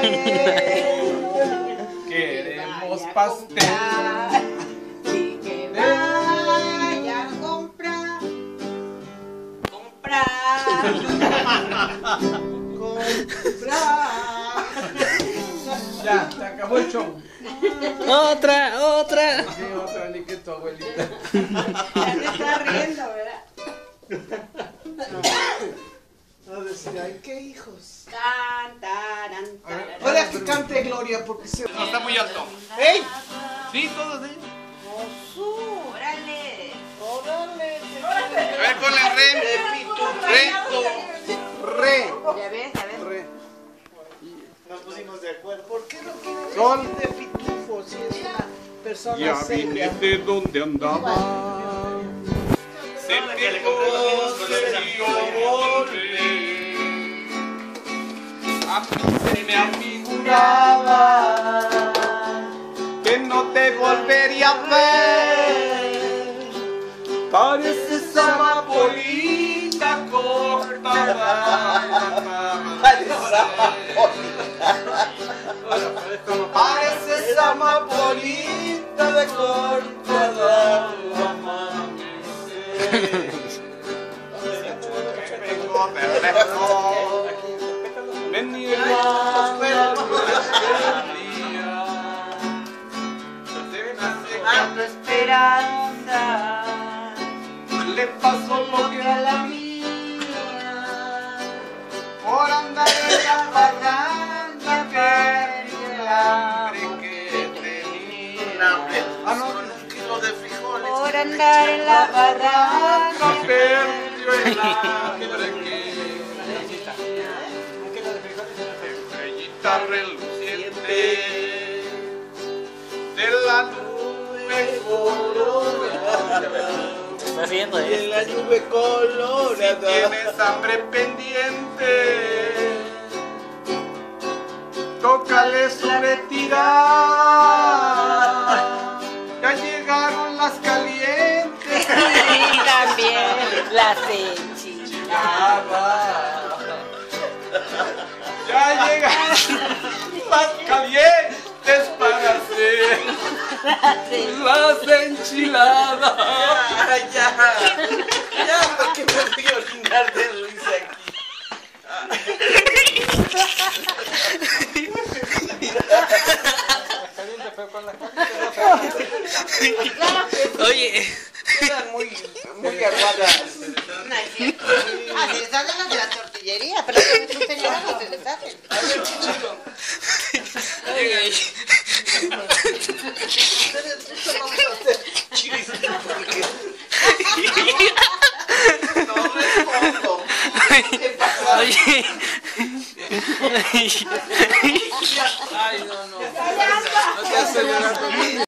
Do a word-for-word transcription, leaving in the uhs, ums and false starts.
Queremos pastel. Y que vayan a comprar. Comprar. Comprar. Ya, se acabó el show. Otra, otra. Sí, otra, ni que tu abuelita. Ya te está riendo, ¿verdad? A decir, ay, qué hijos. Tan, taran, taran. Puede que cante Gloria porque se... No está muy alto. ¡Ey! Sí, todos ellos. ¡Órale! ¡Órale! A ver, ponle re. Re. Re. Ya ves, ya ves. Re. Nos pusimos de acuerdo. ¿Por qué no quiere Sol. decir de pitufo si es una persona Ya vine seria? de donde andaba. Se pegó, se dio golpe. A mí se me afiguraba que no te volvería a ver. Pareces amapolita cortada. Pareces amapolita de cortada. Vengo a verle mejor. Me niego a Dando esperanza. le pasó lo que a la mía por andar en la barranca perdió el hambre que tenía. Ah, no, Un kilo de frijoles. Por andar en la barranca. perdió el hambre que estrellita reluciente de la nube colorada. ¿Qué está haciendo Y en esto? la nube Si colorada. tienes hambre pendiente, tócale su retirada. Ya llegaron las calientes. Y también las enchiladas. Ya llegaron las calientes para hacer las enchiladas. Ya, ya. Ya, porque me voy a orinar de risa aquí. Oye, Quedan muy, muy aguadas. Ah, se les hacen las de la tortillería, pero también tú señora no se les hacen. A ver, chichito. llega ahí. Ustedes vamos a hacer chilis. No respondo. ¿Qué pasa? Oye. Ay, no, no. No te hace llorar conmigo.